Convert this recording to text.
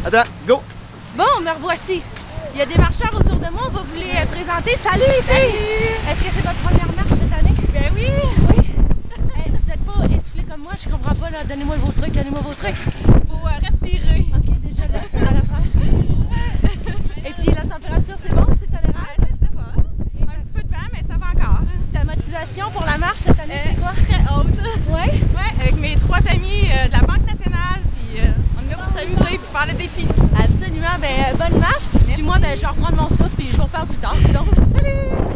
Attends, go! Bon, me revoici. Il y a des marcheurs autour de moi, on va vous les présenter. Salut les filles! Est-ce que c'est votre première marche cette année? Ben oui! Oui? Hey, vous n'êtes pas essoufflés comme moi, je comprends pas là. Donnez-moi vos trucs, donnez-moi vos trucs. Faut respirer. Ok, déjà là, ça va la faire. Et puis la température, c'est bon? C'est tolérable? Ça va. Un petit peu de vent, mais ça va encore. Ta motivation pour la marche cette année, c'est quoi? Très haute. Ouais? Ouais, avec mes 3 amis de la Banque nationale, puis on est là pour s'amuser et faire le défi. Absolument, ben bonne marche. Puis moi, ben je vais reprendre mon souffle puis je vous reparle plus tard. Donc, salut!